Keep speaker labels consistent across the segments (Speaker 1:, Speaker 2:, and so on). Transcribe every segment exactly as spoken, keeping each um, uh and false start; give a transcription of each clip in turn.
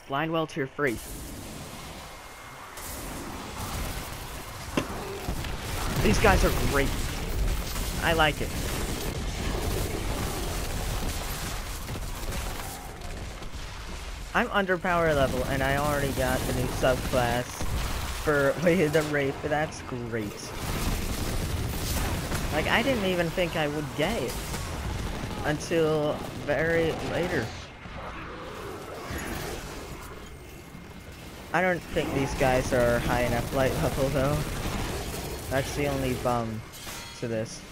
Speaker 1: Blind well tier three. These guys are great. I like it. I'm under power level and I already got the new subclass for Way of the Wraith, but that's great. Like, I didn't even think I would get it until very later. I don't think these guys are high enough light level though. That's the only bum to this.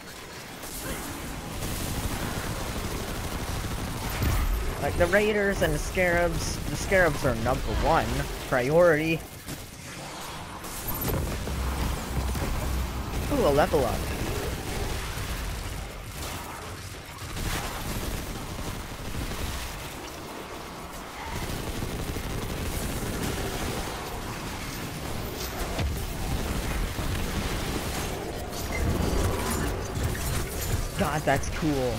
Speaker 1: Like the Raiders and the Scarabs, the Scarabs are number one priority. Ooh, a level up. God, that's cool.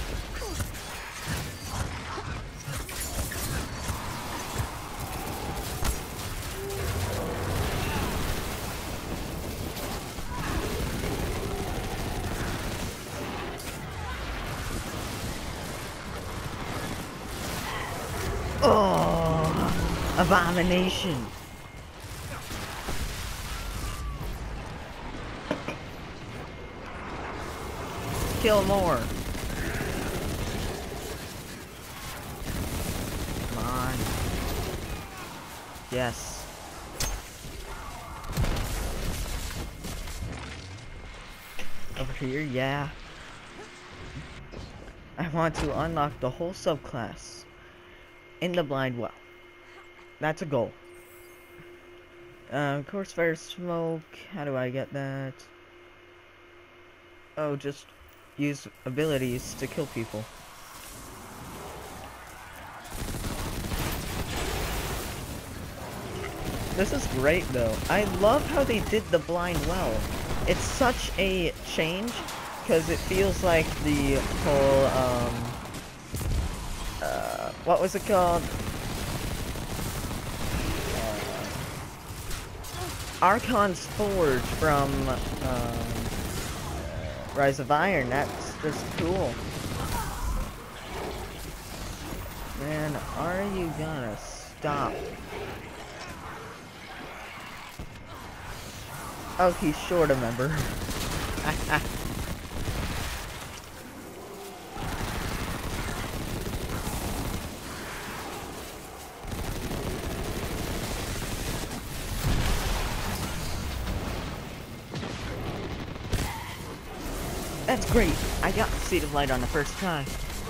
Speaker 1: Oh, abomination. Kill more. Come on. Yes. Over here, yeah. I want to unlock the whole subclass in the blind well. That's a goal. Uh, of course, fire smoke. How do I get that? Oh, just use abilities to kill people. This is great though. I love how they did the blind well. It's such a change because it feels like the whole um uh what was it called? Uh, Archon's Forge from um Rise of Iron. That's just cool. Man, are you gonna stop? Oh, he's short, remember? That's great. I got the Seed of Light on the first try.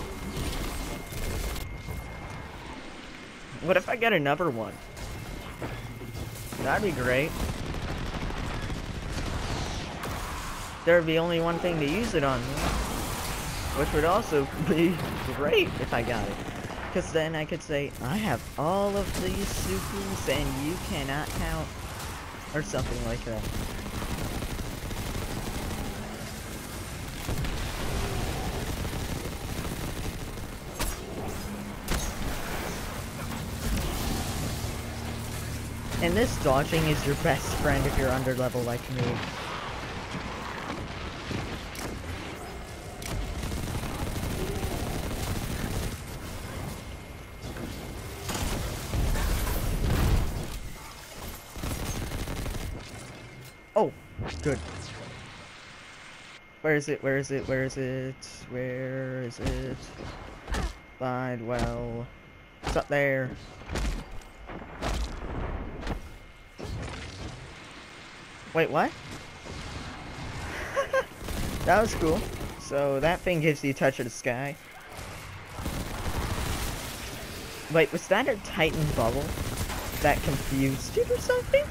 Speaker 1: What if I get another one? That'd be great. There'd be only one thing to use it on, which would also be great if I got it. Because then I could say, I have all of these supers and you cannot count. Or something like that. And this dodging is your best friend if you're under level like me. Oh, good. Where is it? Where is it? Where is it? Where is it? Blind well. It's up there. Wait, what? That was cool. So that thing gives you a touch of the sky. Wait, was that a Titan bubble that confused you or something?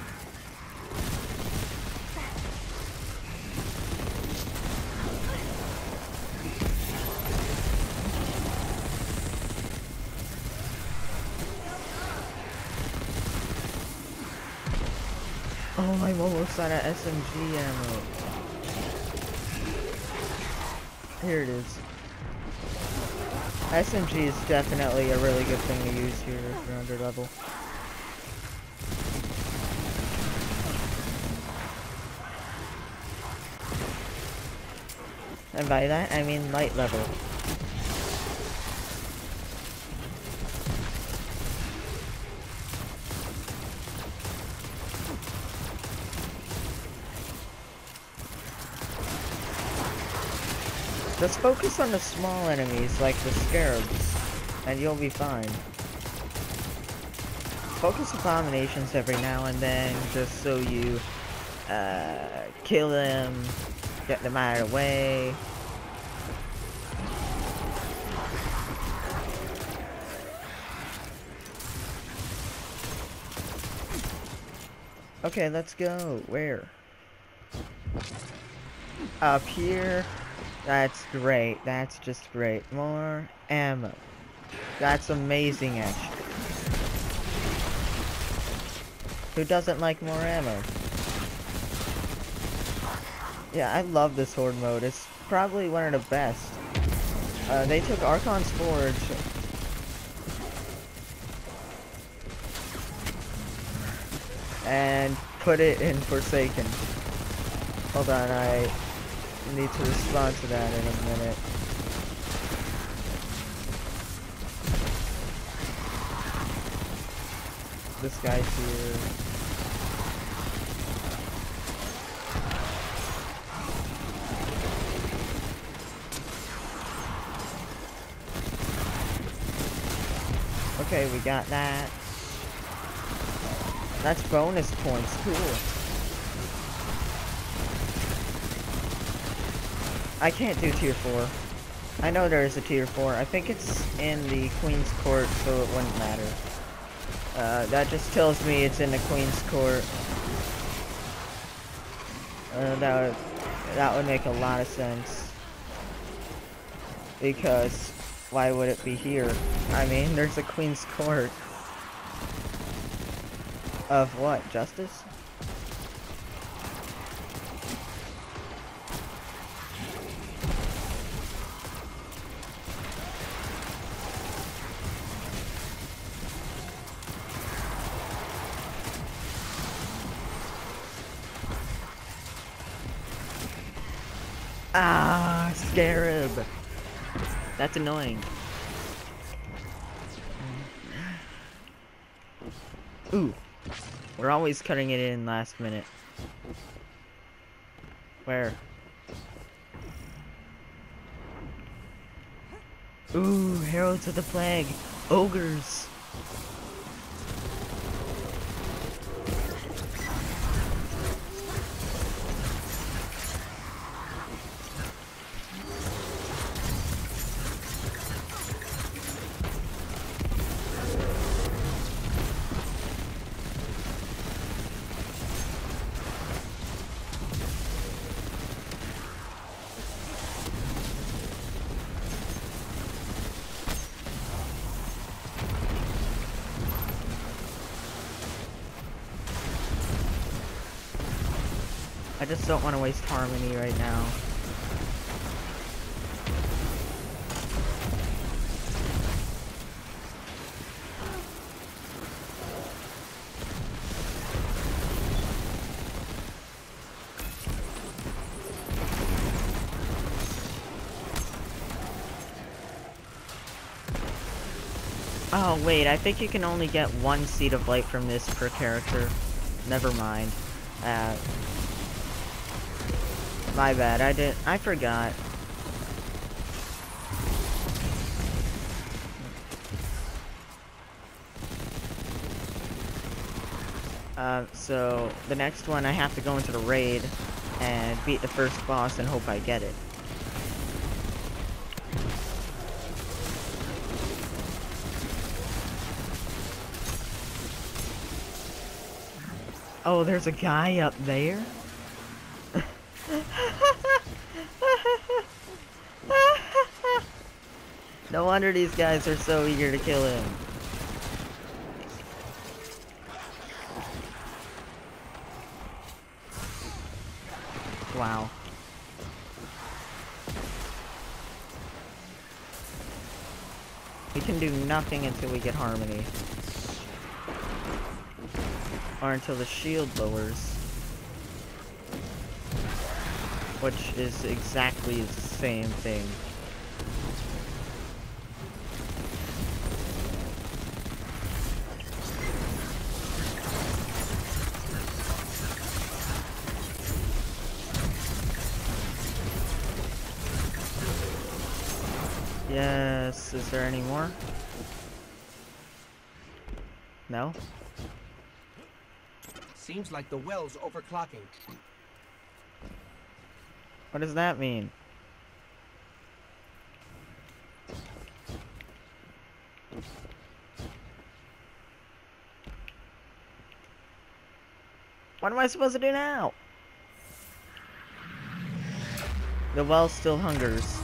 Speaker 1: Oh, I'm almost out of S M G ammo. Here it is. S M G is definitely a really good thing to use here if you're under level. And by that, I mean light level. Just focus on the small enemies, like the scarabs, and you'll be fine. Focus abominations every now and then, just so you, uh, kill them, get them out of the way. Okay, let's go. Where? Up here. That's great. That's just great. More ammo. That's amazing, actually. Who doesn't like more ammo? Yeah, I love this Horde mode. It's probably one of the best. Uh, they took Archon's Forge and put it in Forsaken. Hold on, I need to respond to that in a minute. This guy's here. Okay, we got that. That's bonus points, cool. I can't do tier four. I know there is a tier four. I think it's in the Queen's Court, so it wouldn't matter. Uh, that just tells me it's in the Queen's Court. Uh, that would, that would make a lot of sense. Because, why would it be here? I mean, there's a Queen's Court. Of what? Justice? Ah, Scarab! That's annoying. Ooh. We're always cutting it in last minute. Where? Ooh, Heralds of the Plague. Ogres. I just don't want to waste Harmony right now. Oh wait, I think you can only get one Seed of Light from this per character. Never mind. Uh, my bad, I did- I forgot. Uh, so, the next one I have to go into the raid and beat the first boss and hope I get it. Oh, there's a guy up there? No wonder these guys are so eager to kill him. Wow. We can do nothing until we get Harmony. Or until the shield lowers. Which is exactly the same thing. Yes, is there any more? No?
Speaker 2: Seems like the well's overclocking.
Speaker 1: What does that mean? What am I supposed to do now? The well still hungers.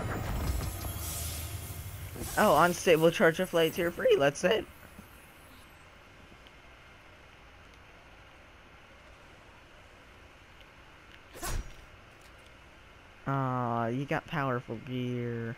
Speaker 1: Oh, unstable charger flight tier free, that's it. Aw, you got powerful gear.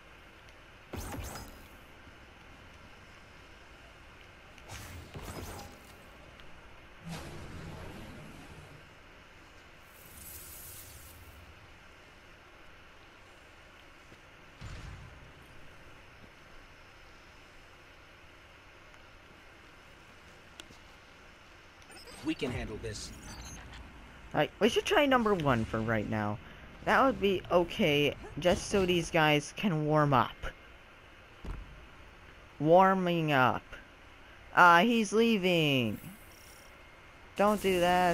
Speaker 2: We can handle this.
Speaker 1: Alright, we should try number one for right now. That would be okay, just so these guys can warm up. Warming up. Ah, he's leaving. Don't do that.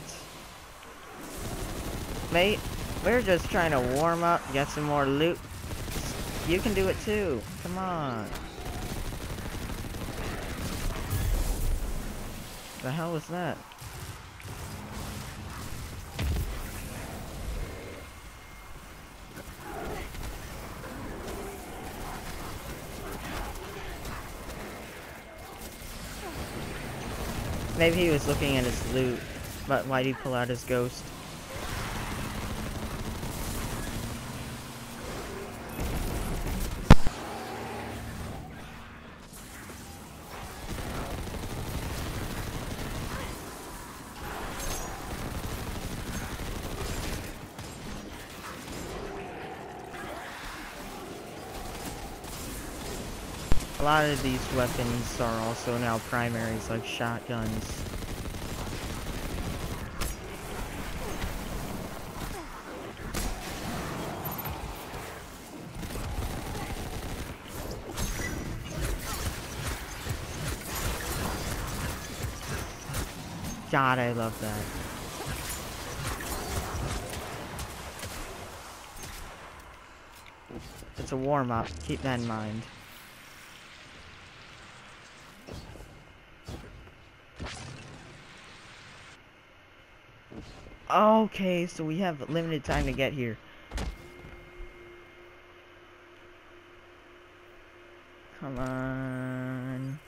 Speaker 1: Mate, we're just trying to warm up, get some more loot. You can do it too. Come on. The hell was that? Maybe he was looking at his loot, but why'd he pull out his ghost? A lot of these weapons are also now primaries, like shotguns. God, I love that. It's a warm-up, keep that in mind. Okay, so we have limited time to get here. Come on.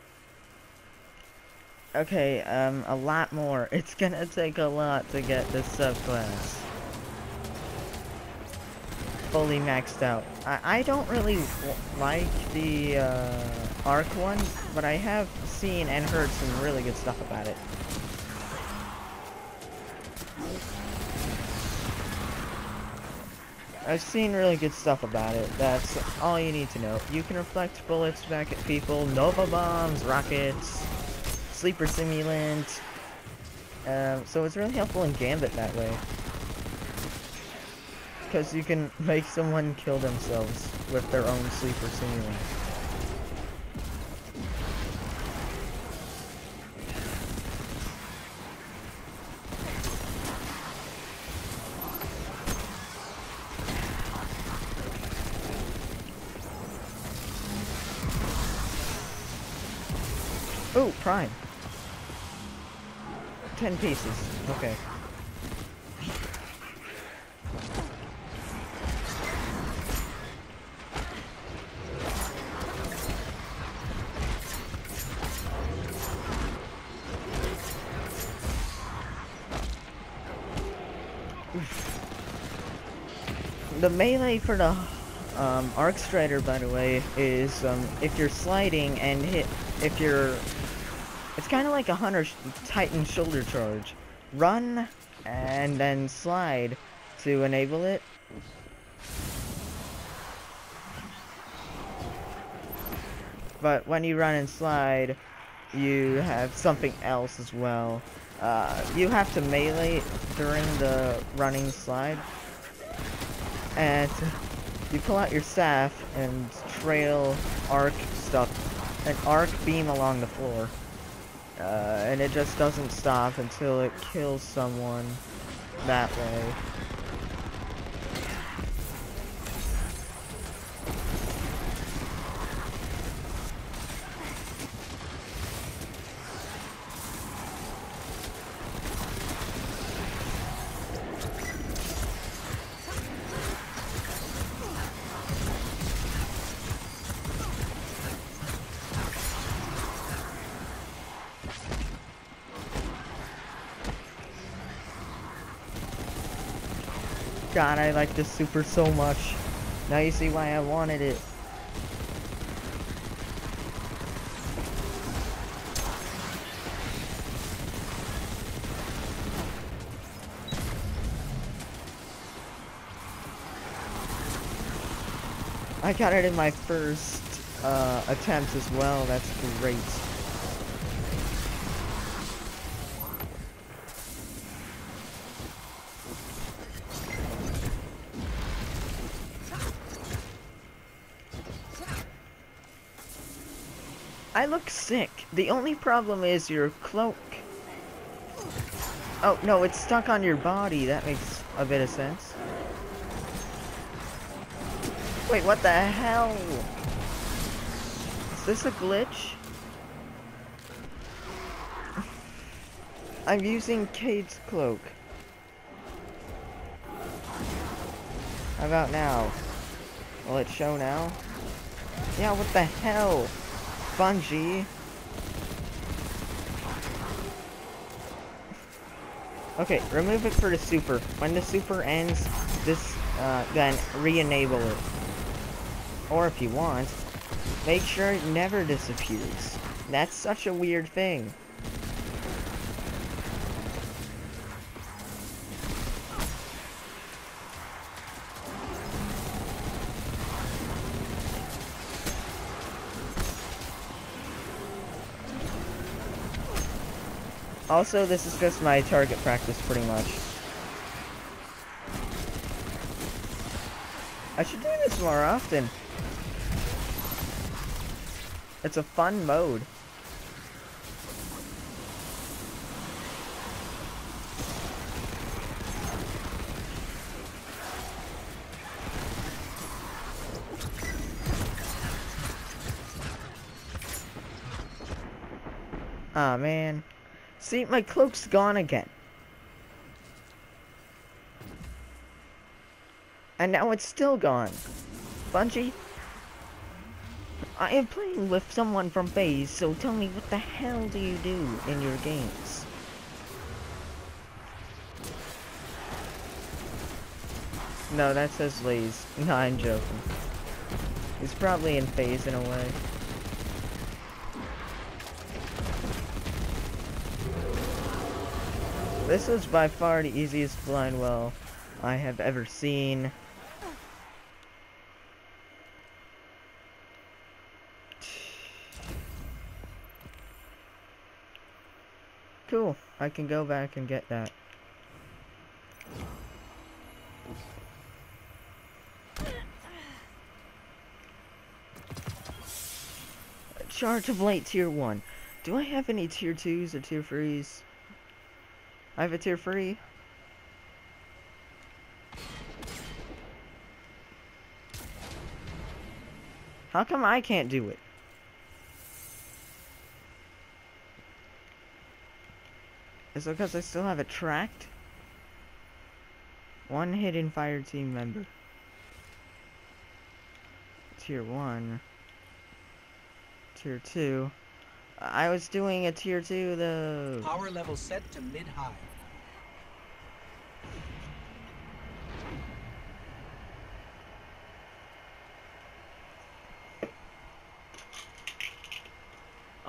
Speaker 1: Okay, um, a lot more. It's gonna take a lot to get this subclass fully maxed out. I, I don't really w like the uh, Arc one, but I have seen and heard some really good stuff about it. I've seen really good stuff about it. That's all you need to know. You can reflect bullets back at people, Nova bombs, rockets, sleeper simulant. Um, so it's really helpful in Gambit that way. Because you can make someone kill themselves with their own sleeper simulant. Oh, Prime. Ten pieces. Okay. The melee for the Um, Arc Strider, by the way, is um, if you're sliding and hit, if you're, it's kind of like a Hunter sh Titan shoulder charge. Run and then slide to enable it. But when you run and slide, you have something else as well. Uh, you have to melee during the running slide. And you pull out your staff and trail arc stuff. An arc beam along the floor. Uh, and it just doesn't stop until it kills someone that way. God, I like this super so much. Now you see why I wanted it. I got it in my first uh, attempt as well. That's great. I look sick. The only problem is your cloak. Oh, no, it's stuck on your body. That makes a bit of sense. Wait, what the hell? Is this a glitch? I'm using Cade's cloak. How about now? Will it show now? Yeah, what the hell? Bungie. Okay, remove it for the super. When the super ends, this, uh, then re-enable it. Or if you want, make sure it never disappears. That's such a weird thing. Also, this is just my target practice, pretty much. I should do this more often. It's a fun mode. Aw, man. See, my cloak's gone again. And now it's still gone. Bungie, I am playing with someone from FaZe, so tell me, what the hell do you do in your games? No, that says Laze. No, I'm joking. He's probably in FaZe in a way. This was by far the easiest blind well I have ever seen. Cool, I can go back and get that. Charge of Light tier one. Do I have any tier twos or tier threes? I have a tier three. How come I can't do it? Is it because I still have it tracked? One hidden fire team member. Tier one. Tier two. I was doing a tier two though.
Speaker 2: Power level set to mid-high.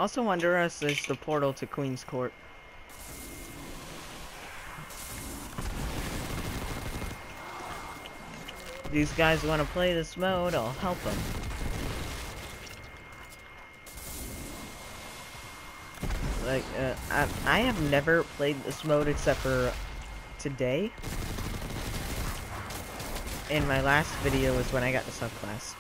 Speaker 1: Also under us is the portal to Queen's Court. These guys want to play this mode, I'll help them. Like, uh, I, I have never played this mode except for today. In my last video was when I got the subclass.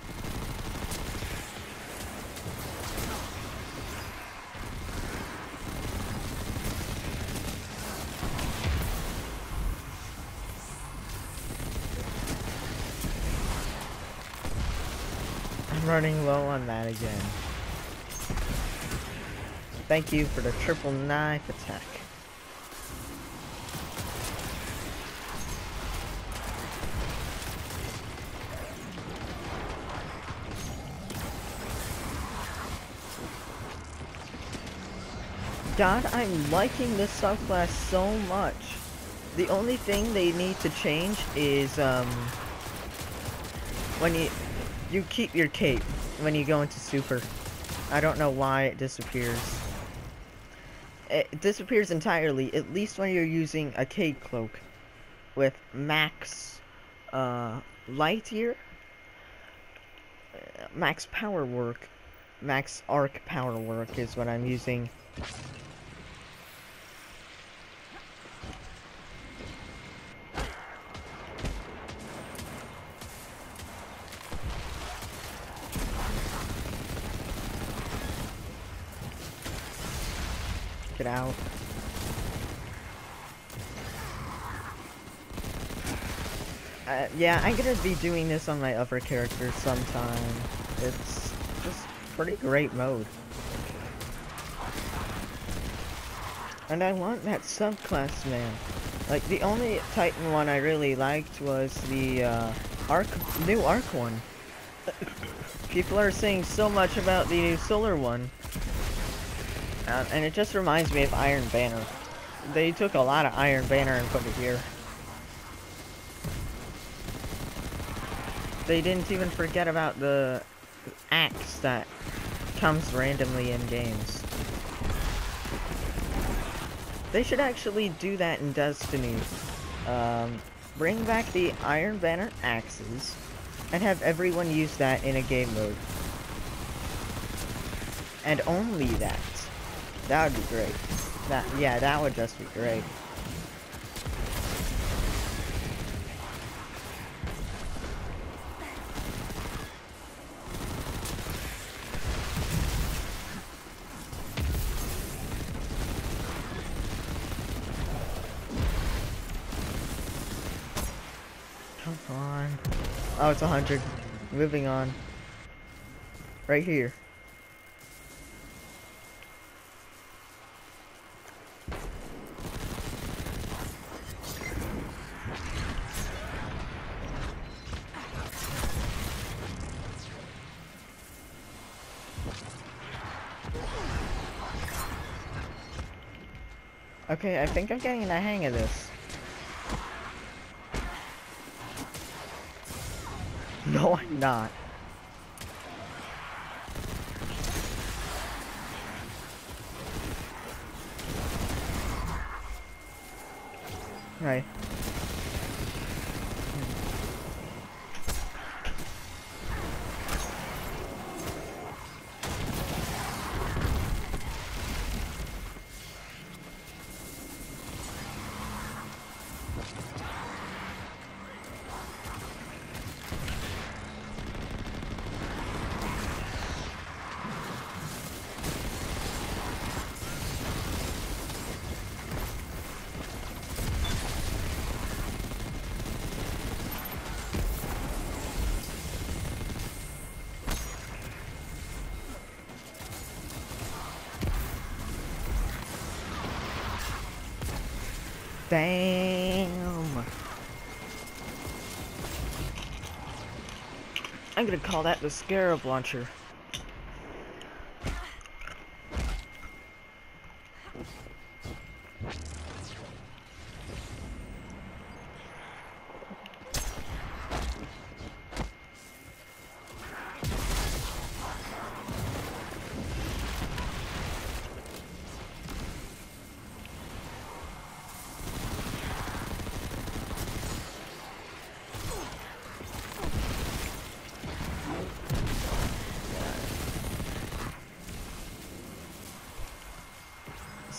Speaker 1: I'm running low on that again. Thank you for the triple knife attack. God, I'm liking this subclass so much. The only thing they need to change is um when you you keep your cape when you go into super. I don't know why it disappears. It disappears entirely, at least when you're using a cape cloak with max uh light here, max power work, max arc power work is what I'm using. Get out. Uh, yeah, I'm gonna be doing this on my other characters sometime. It's just pretty great mode. And I want that subclass, man. Like, the only Titan one I really liked was the uh, Arc, new Arc one. People are saying so much about the new Solar one. Uh, and it just reminds me of Iron Banner. They took a lot of Iron Banner and put it here. They didn't even forget about the axe that comes randomly in games. They should actually do that in Destiny. Um, bring back the Iron Banner axes and have everyone use that in a game mode. And only that. That would be great. That, yeah, that would just be great. Come on. Oh, it's a hundred. Moving on. Right here. Okay, I think I'm getting the hang of this. No, I'm not. Right. Damn. I'm gonna call that the Scarab Launcher.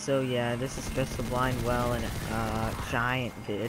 Speaker 1: So yeah, this is just a blind well and uh, giant vid.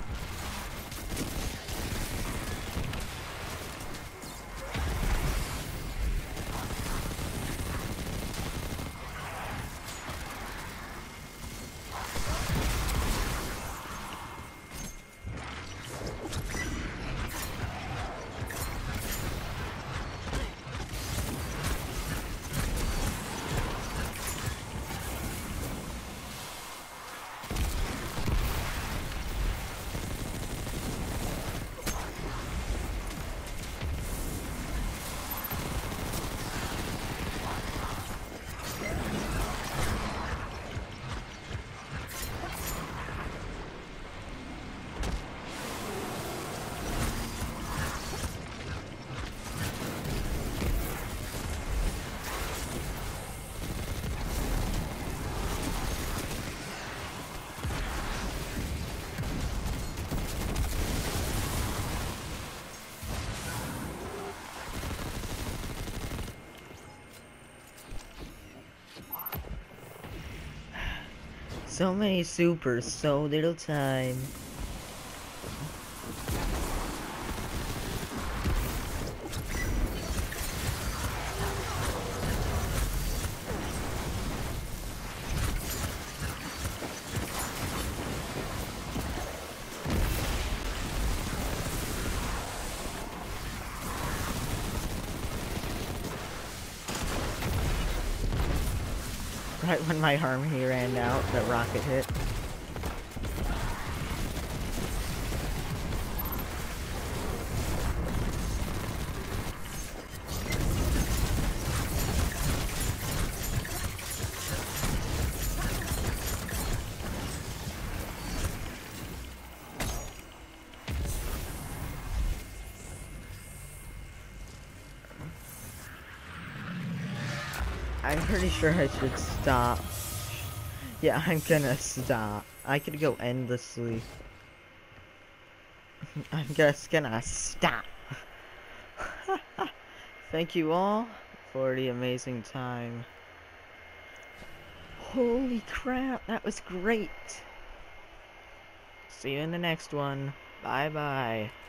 Speaker 1: So many supers, so little time. Right when my harmony ran out, the rocket hit. I'm pretty sure I should stop. Yeah, I'm gonna stop. I could go endlessly. I'm just gonna stop. Thank you all for the amazing time. Holy crap, that was great. See you in the next one. Bye bye.